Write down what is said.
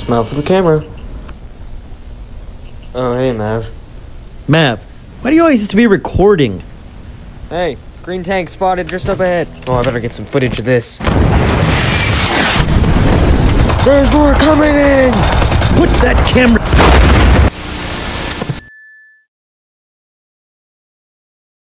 Smile for the camera. Oh, hey, Mav. Mav, why do you always have to be recording? Hey, green tank spotted just up ahead. Oh, I better get some footage of this. There's more coming in! Put that camera...